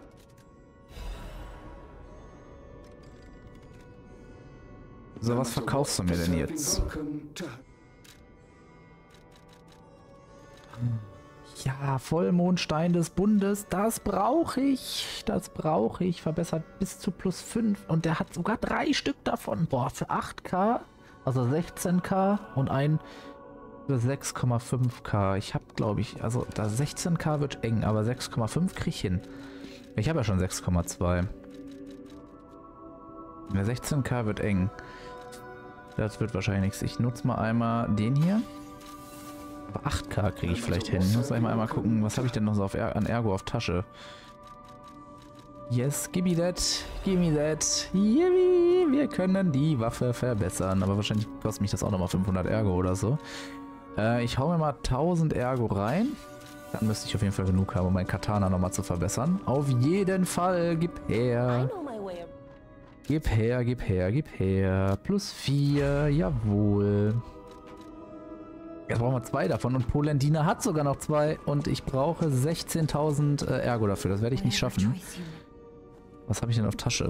So, was verkaufst du mir denn jetzt? Ja, Vollmondstein des Bundes, das brauche ich. Das brauche ich. Verbessert bis zu plus fünf. Und der hat sogar drei Stück davon. Boah, für acht K, also sechzehn K und ein für sechs Komma fünf K. Ich habe, glaube ich, also da sechzehn K wird eng, aber sechs Komma fünf kriege ich hin. Ich habe ja schon sechs Komma zwei. Der sechzehn K wird eng. Das wird wahrscheinlich nichts. Ich nutze mal einmal den hier. Aber acht K kriege ich vielleicht hin. Ich muss einmal einmal gucken, was habe ich denn noch so auf er an Ergo auf Tasche. Yes, give me that. Give me that. Yippie, wir können die Waffe verbessern. Aber wahrscheinlich kostet mich das auch nochmal fünfhundert Ergo oder so. Äh, ich hau mir mal tausend Ergo rein. Dann müsste ich auf jeden Fall genug haben, um mein Katana nochmal zu verbessern. Auf jeden Fall, gib her. Gib her, gib her, gib her. Plus vier, jawohl. Jetzt brauchen wir zwei davon und Polendina hat sogar noch zwei und ich brauche sechzehntausend äh, Ergo dafür. Das werde ich nicht schaffen. Was habe ich denn auf Tasche?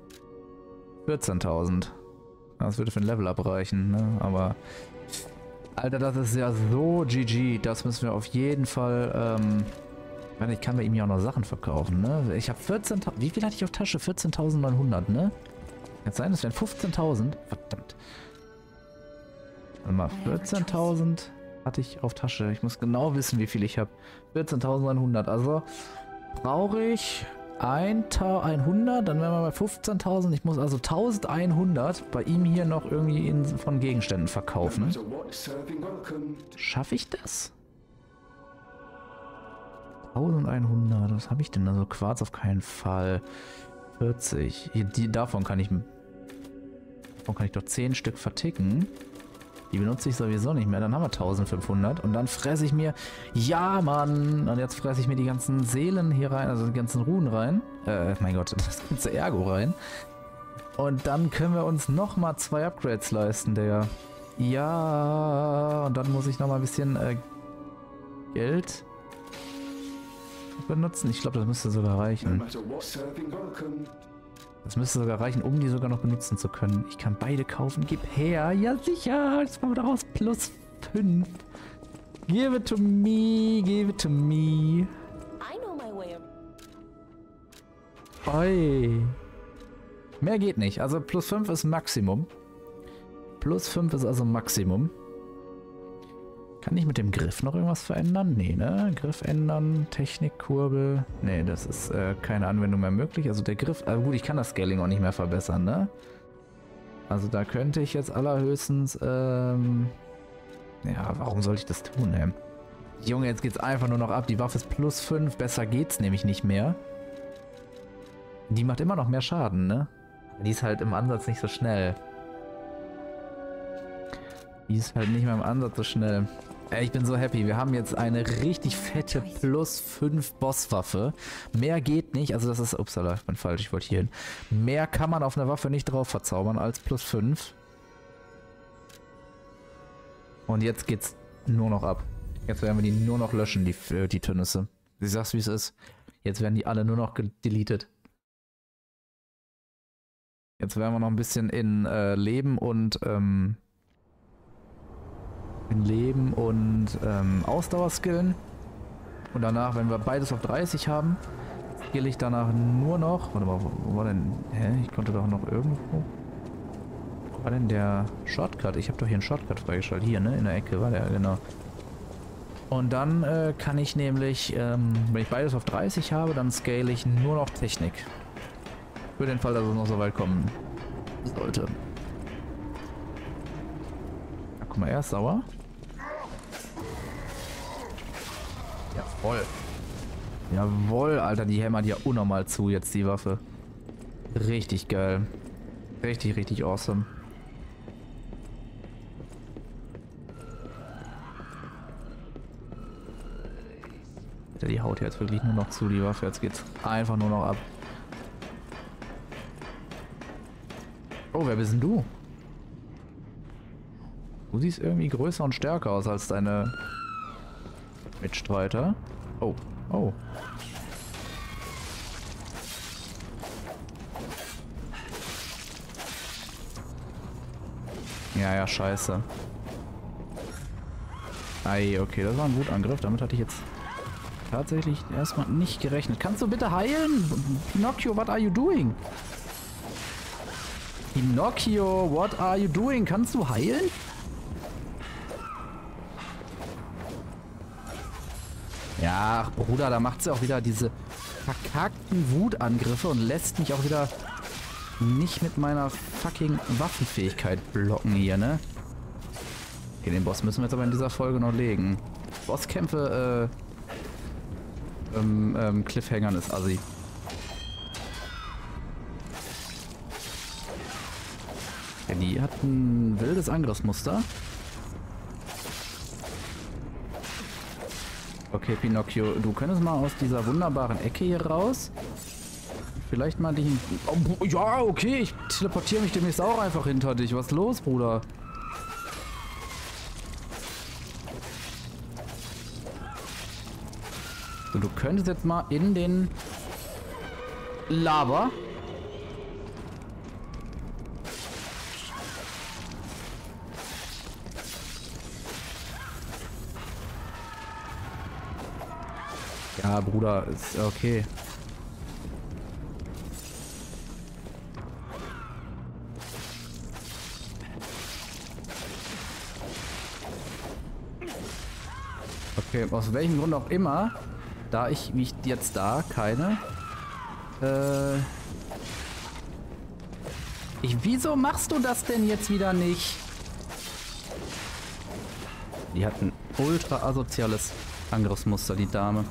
vierzehntausend. Das würde für ein Level abreichen, ne? Aber Alter, das ist ja so G G. Das müssen wir auf jeden Fall, ähm... Ich meine, ich kann bei ihm ja auch noch Sachen verkaufen, ne? Ich habe vierzehntausend... Wie viel hatte ich auf Tasche? vierzehntausendneunhundert, ne? Kann sein, das wären fünfzehntausend. Verdammt. Warte mal, vierzehntausend hatte ich auf Tasche. Ich muss genau wissen, wie viel ich habe. vierzehntausendneunhundert. Also brauche ich einhundert, dann wären wir bei fünfzehntausend. Ich muss also eintausendeinhundert bei ihm hier noch irgendwie in, von Gegenständen verkaufen. Schaffe ich das? eintausendeinhundert, was habe ich denn? Also Quarz auf keinen Fall. vierzig. Hier, die, davon kann ich davon kann ich doch zehn Stück verticken. Die benutze ich sowieso nicht mehr. Dann haben wir eintausendfünfhundert. Und dann fresse ich mir... Ja, Mann! Und jetzt fresse ich mir die ganzen Seelen hier rein, also die ganzen Runen rein. Äh, mein Gott, das ganze Ergo rein. Und dann können wir uns nochmal zwei Upgrades leisten, Digga. Ja, und dann muss ich nochmal ein bisschen äh, Geld benutzen. Ich glaube, das müsste sogar reichen. Das müsste sogar reichen, um die sogar noch benutzen zu können. Ich kann beide kaufen. Gib her. Ja, sicher. Jetzt machen wir daraus plus fünf. Give it to me. Give it to me. I know my way. Oi. Mehr geht nicht. Also plus fünf ist Maximum. Plus fünf ist also Maximum. Kann ich mit dem Griff noch irgendwas verändern? Nee, ne? Griff ändern, Technikkurbel. Nee, das ist äh, keine Anwendung mehr möglich. Also der Griff, also gut, ich kann das Scaling auch nicht mehr verbessern, ne? Also da könnte ich jetzt allerhöchstens, ähm... ja, warum sollte ich das tun, ey? Junge, jetzt geht's einfach nur noch ab. Die Waffe ist plus fünf, besser geht's nämlich nicht mehr. Die macht immer noch mehr Schaden, ne? Die ist halt im Ansatz nicht so schnell. Die ist halt nicht mehr im Ansatz so schnell. Ey, ich bin so happy. Wir haben jetzt eine richtig fette plus fünf Bosswaffe. Mehr geht nicht. Also das ist... Upsala, ich bin falsch. Ich wollte hier hin. Mehr kann man auf einer Waffe nicht drauf verzaubern als plus fünf. Und jetzt geht's nur noch ab. Jetzt werden wir die nur noch löschen, die, die Tünnisse. Ich sag's, wie es ist. Jetzt werden die alle nur noch gedeletet. Jetzt werden wir noch ein bisschen in äh, Leben und... Ähm, in Leben und ähm, Ausdauer skillen. Und danach, wenn wir beides auf dreißig haben, skill ich danach nur noch... Warte mal, wo, wo war denn... Hä? Ich konnte doch noch irgendwo... Wo war denn der Shortcut? Ich habe doch hier einen Shortcut freigeschaltet. Hier, ne? In der Ecke war der, genau. Und dann äh, kann ich nämlich, ähm, wenn ich beides auf dreißig habe, dann scale ich nur noch Technik. Für den Fall, dass es noch so weit kommen sollte. Ja, guck mal, er ist sauer. Jawohl. Jawohl, Alter, die hämmert ja unnormal zu jetzt, die Waffe. Richtig geil. Richtig, richtig awesome. Die haut jetzt wirklich nur noch zu, die Waffe. Jetzt geht's einfach nur noch ab. Oh, wer bist denn du? Du siehst irgendwie größer und stärker aus als deine Mitstreiter. Oh, oh. Ja, ja, scheiße. Ei, okay, das war ein Wutangriff. Damit hatte ich jetzt tatsächlich erstmal nicht gerechnet. Kannst du bitte heilen? Pinocchio, what are you doing? Pinocchio, what are you doing? Kannst du heilen? Ja, ach, Bruder, da macht sie auch wieder diese verkackten Wutangriffe und lässt mich auch wieder nicht mit meiner fucking Waffenfähigkeit blocken hier, ne? Okay, den Boss müssen wir jetzt aber in dieser Folge noch legen. Bosskämpfe, äh, ähm, ähm, Cliffhangern ist assi. Ja, die hat ein wildes Angriffsmuster. Okay, Pinocchio, du könntest mal aus dieser wunderbaren Ecke hier raus. Vielleicht mal dich... Oh, ja, okay, ich teleportiere mich demnächst auch einfach hinter dich. Was ist los, Bruder? So, du könntest jetzt mal in den Lava. Ja, Bruder, ist okay. Okay, aus welchem Grund auch immer, da ich mich jetzt da keine... Äh... Ich, wieso machst du das denn jetzt wieder nicht? Die hat ein ultra asoziales Angriffsmuster, die Dame.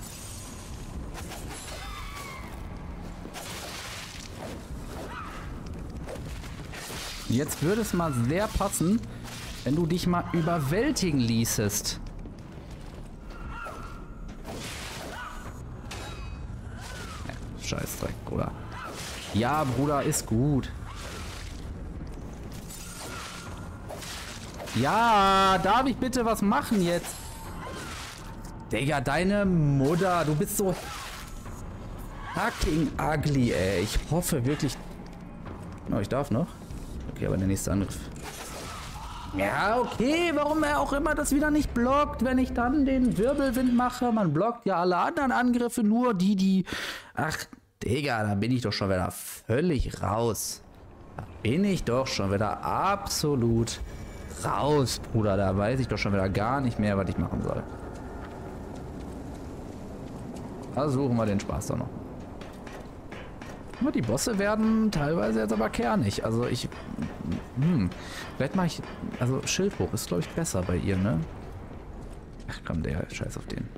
Jetzt würde es mal sehr passen, wenn du dich mal überwältigen ließest. Ja, Scheißdreck, Bruder. Ja, Bruder, ist gut. Ja, darf ich bitte was machen jetzt? Digga, deine Mutter, du bist so fucking ugly, ey. Ich hoffe wirklich... Oh, ich darf noch? Okay, aber der nächste Angriff. Ja, okay, warum er auch immer das wieder nicht blockt, wenn ich dann den Wirbelwind mache. Man blockt ja alle anderen Angriffe, nur die, die... Ach, Digga, da bin ich doch schon wieder völlig raus. Da bin ich doch schon wieder absolut raus, Bruder. Da weiß ich doch schon wieder gar nicht mehr, was ich machen soll. Versuchen wir den Spaß doch noch. Die Bosse werden teilweise jetzt aber kernig. Also ich... Hm. Vielleicht mache ich... Also Schild hoch ist, glaube ich, besser bei ihr, ne? Ach komm, der Scheiß auf den.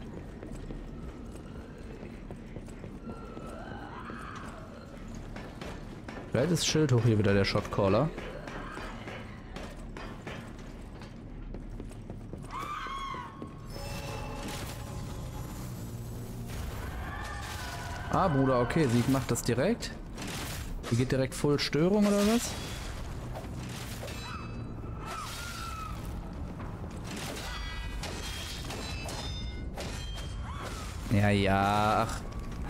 Vielleicht ist Schild hoch hier wieder der Shotcaller. Ah, Bruder, okay, sie macht das direkt. Sie geht direkt voll Störung oder was? Ja, ja, ach.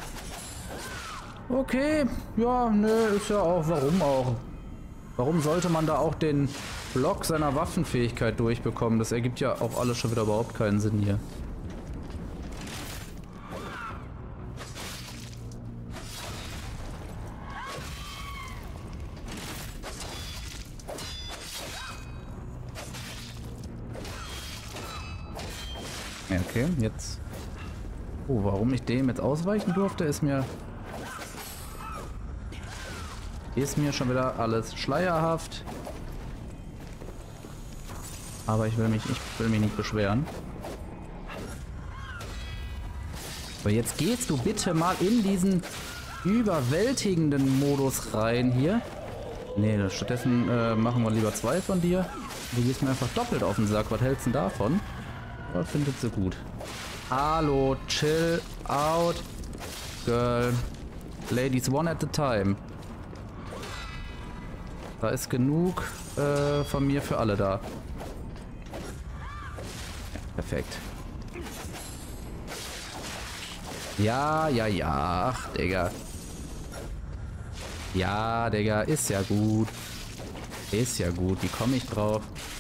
Okay, ja, nö, ist ja auch, warum auch? Warum sollte man da auch den Block seiner Waffenfähigkeit durchbekommen? Das ergibt ja auch alles schon wieder überhaupt keinen Sinn hier. Okay, jetzt... Oh, warum ich dem jetzt ausweichen durfte, ist mir... Ist mir schon wieder alles schleierhaft. Aber ich will mich, ich will mich nicht beschweren. Aber jetzt gehst du bitte mal in diesen überwältigenden Modus rein hier. Nee, stattdessen äh, machen wir lieber zwei von dir. Du gehst mir einfach doppelt auf den Sack. Was hältst du denn davon? Was findet sie gut? Hallo, chill out, girl. Ladies one at a time. Da ist genug äh, von mir für alle da. Ja, perfekt. Ja, ja, ja. Ach, Digga. Ja, Digga, ist ja gut. Ist ja gut. Wie komme ich drauf?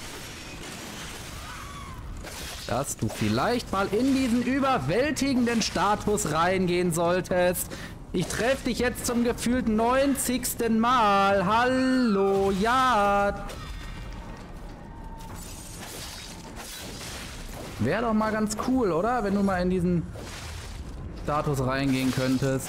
Dass du vielleicht mal in diesen überwältigenden Status reingehen solltest. Ich treffe dich jetzt zum gefühlt neunzigsten Mal. Hallo, ja. Wäre doch mal ganz cool, oder? Wenn du mal in diesen Status reingehen könntest.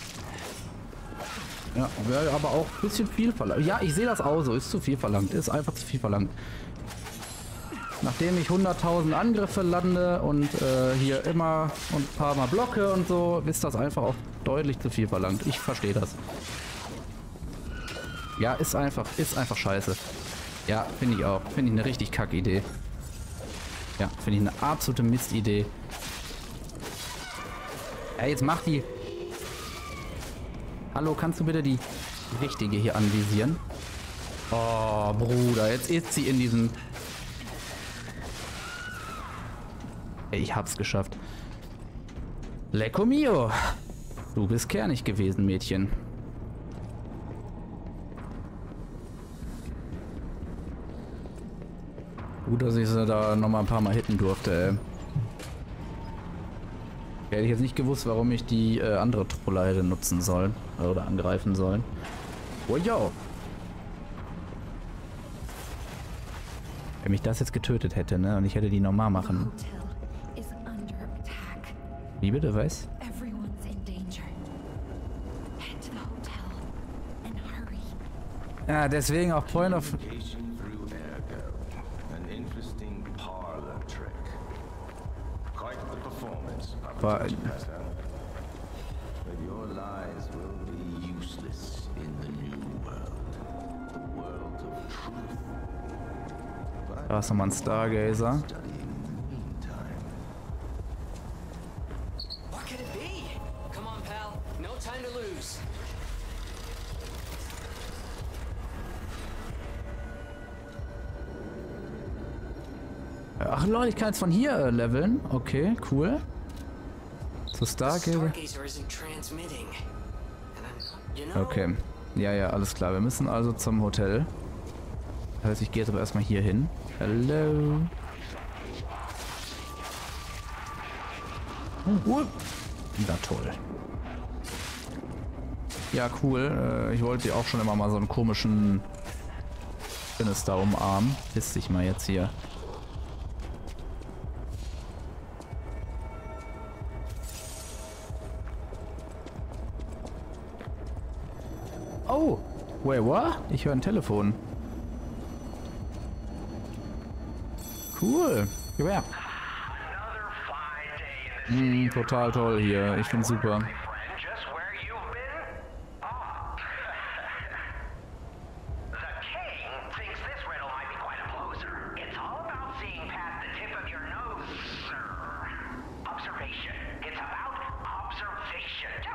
Ja, wäre aber auch ein bisschen viel verlangt. Ja, ich sehe das auch so. Ist zu viel verlangt. Ist einfach zu viel verlangt. Nachdem ich hunderttausend Angriffe lande und äh, hier immer und ein paar Mal blocke und so, ist das einfach auch deutlich zu viel verlangt. Ich verstehe das. Ja, ist einfach, ist einfach scheiße. Ja, finde ich auch. Finde ich eine richtig kacke Idee. Ja, finde ich eine absolute Mistidee. Ja, jetzt mach die... Hallo, kannst du bitte die richtige hier anvisieren? Oh, Bruder, jetzt ist sie in diesem... Ich hab's geschafft. Lecco mio. Du bist kernig gewesen, Mädchen. Gut, dass ich sie da noch mal ein paar Mal hitten durfte, ey. Hätte ich jetzt nicht gewusst, warum ich die äh, andere Truppler hätte nutzen sollen. Oder angreifen sollen. Oh yo! Wenn mich das jetzt getötet hätte, ne? Und ich hätte die normal machen. Wie bitte, was? Ja, deswegen auch Point of... Aber... Da ist nochmal ein Stargazer. Ach Leute, ich kann jetzt von hier äh, leveln. Okay, cool. So Stargazer. Okay. Ja, ja, alles klar. Wir müssen also zum Hotel. Das heißt, ich gehe jetzt aber erstmal hier hin. Hallo. Oh, na toll. Ja, cool. Äh, ich wollte auch schon immer mal so einen komischen Sinister umarmen. Piss dich mal jetzt hier. Oh! Wait, what? Ich höre ein Telefon. Cool. Gib her. Mm, total toll hier. Ich find's super. Observation. It's about observation.